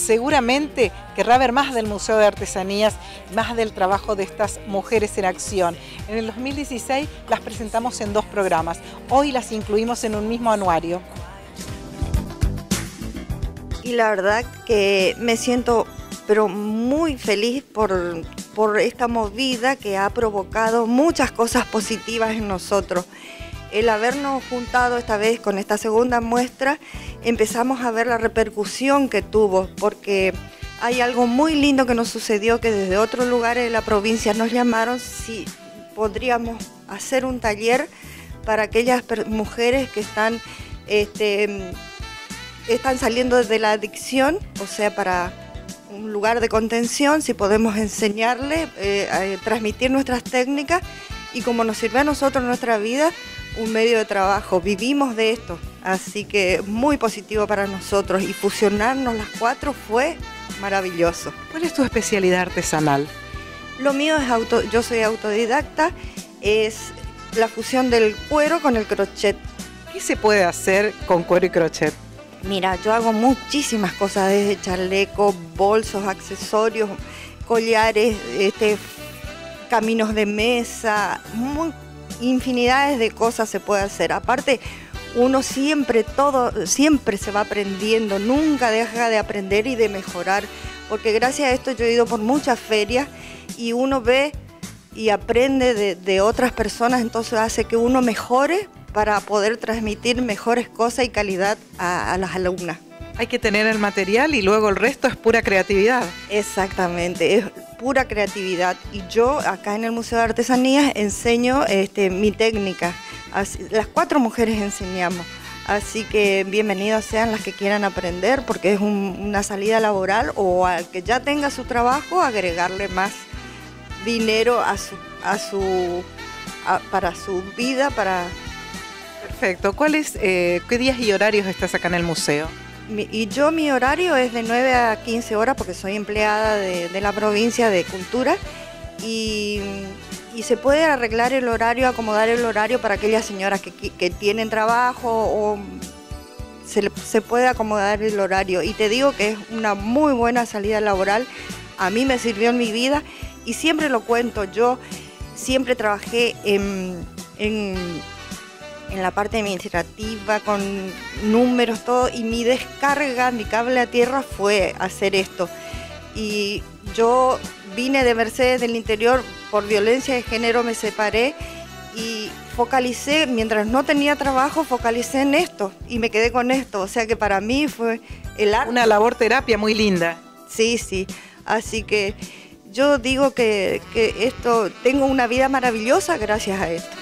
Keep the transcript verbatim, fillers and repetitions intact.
seguramente querrá ver más del Museo de Artesanías, más del trabajo de estas mujeres en acción. En el dos mil dieciséis las presentamos en dos programas, hoy las incluimos en un mismo anuario. Y la verdad que me siento pero muy feliz por, por esta movida que ha provocado muchas cosas positivas en nosotros. El habernos juntado esta vez con esta segunda muestra, empezamos a ver la repercusión que tuvo, porque hay algo muy lindo que nos sucedió, que desde otros lugares de la provincia nos llamaron si podríamos hacer un taller para aquellas mujeres que están, este, están saliendo de la adicción, o sea, para un lugar de contención, si podemos enseñarle, eh, a transmitir nuestras técnicas y como nos sirve a nosotros en nuestra vida, un medio de trabajo, vivimos de esto, así que muy positivo para nosotros y fusionarnos las cuatro fue maravilloso. ¿Cuál es tu especialidad artesanal? Lo mío es auto, yo soy autodidacta, es la fusión del cuero con el crochet. ¿Qué se puede hacer con cuero y crochet? Mira, yo hago muchísimas cosas, desde chalecos, bolsos, accesorios, collares, este, caminos de mesa, muy, infinidades de cosas se puede hacer. Aparte, uno siempre, todo, siempre se va aprendiendo, nunca deja de aprender y de mejorar, porque gracias a esto yo he ido por muchas ferias y uno ve y aprende de, de otras personas, entonces hace que uno mejore para poder transmitir mejores cosas y calidad a, a las alumnas. Hay que tener el material y luego el resto es pura creatividad. Exactamente, es pura creatividad. Y yo acá en el Museo de Artesanías enseño este, mi técnica. Así, las cuatro mujeres enseñamos. Así que bienvenidas sean las que quieran aprender, porque es un, una salida laboral o al que ya tenga su trabajo, agregarle más dinero a su, a su, a, para su vida, para... Perfecto. ¿Cuáles, eh, qué días y horarios estás acá en el museo? Mi, y yo mi horario es de nueve a quince horas porque soy empleada de, de la provincia de Cultura y, y se puede arreglar el horario, acomodar el horario para aquellas señoras que, que tienen trabajo o se, se puede acomodar el horario. Y te digo que es una muy buena salida laboral, a mí me sirvió en mi vida y siempre lo cuento, yo siempre trabajé en... en en la parte administrativa, con números, todo, y mi descarga, mi cable a tierra fue hacer esto. Y yo vine de Mercedes del Interior, por violencia de género me separé y focalicé, mientras no tenía trabajo, focalicé en esto y me quedé con esto. O sea que para mí fue el arte. Una labor terapia muy linda. Sí, sí. Así que yo digo que, que esto, tengo una vida maravillosa gracias a esto.